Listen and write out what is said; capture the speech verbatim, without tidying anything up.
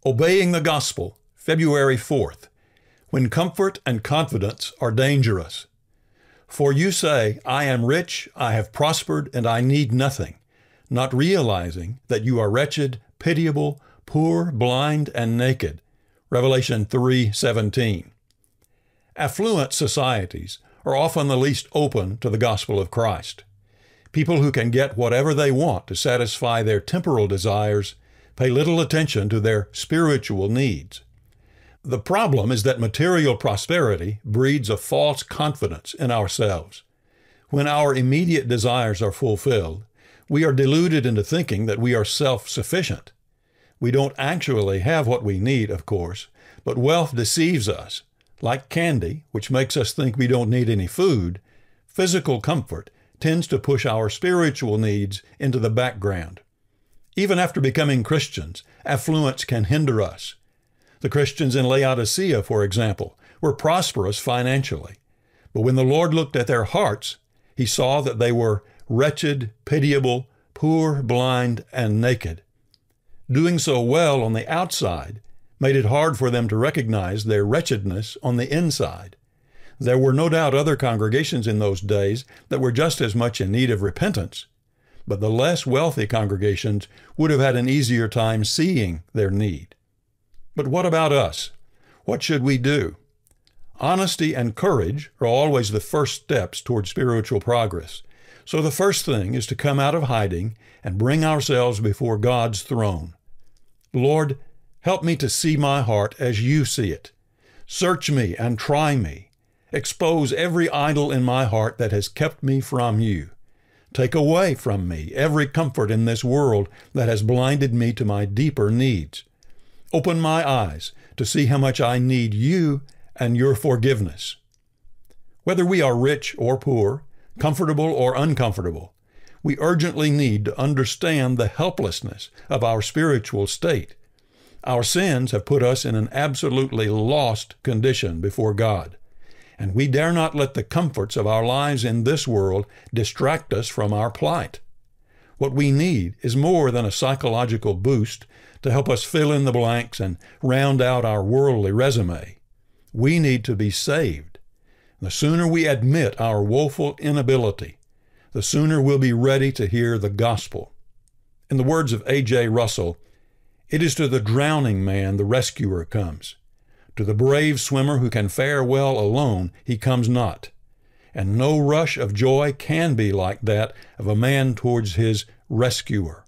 Obeying the Gospel, February fourth, when comfort and confidence are dangerous. For you say, I am rich, I have prospered, and I need nothing, not realizing that you are wretched, pitiable, poor, blind, and naked. Revelation three seventeen. Affluent societies are often the least open to the gospel of Christ. People who can get whatever they want to satisfy their temporal desires pay little attention to their spiritual needs. The problem is that material prosperity breeds a false confidence in ourselves. When our immediate desires are fulfilled, we are deluded into thinking that we are self-sufficient. We don't actually have what we need, of course, but wealth deceives us. Like candy, which makes us think we don't need any food, physical comfort tends to push our spiritual needs into the background. Even after becoming Christians, affluence can hinder us. The Christians in Laodicea, for example, were prosperous financially. But when the Lord looked at their hearts, he saw that they were wretched, pitiable, poor, blind, and naked. Doing so well on the outside made it hard for them to recognize their wretchedness on the inside. There were no doubt other congregations in those days that were just as much in need of repentance, but the less wealthy congregations would have had an easier time seeing their need. But what about us? What should we do? Honesty and courage are always the first steps toward spiritual progress. So the first thing is to come out of hiding and bring ourselves before God's throne. Lord, help me to see my heart as you see it. Search me and try me. Expose every idol in my heart that has kept me from you. Take away from me every comfort in this world that has blinded me to my deeper needs. Open my eyes to see how much I need you and your forgiveness. Whether we are rich or poor, comfortable or uncomfortable, we urgently need to understand the helplessness of our spiritual state. Our sins have put us in an absolutely lost condition before God, and we dare not let the comforts of our lives in this world distract us from our plight. What we need is more than a psychological boost to help us fill in the blanks and round out our worldly resume. We need to be saved. The sooner we admit our woeful inability, the sooner we'll be ready to hear the gospel. In the words of A J Russell, it is to the drowning man the rescuer comes. To the brave swimmer who can fare well alone, he comes not. And no rush of joy can be like that of a man towards his rescuer.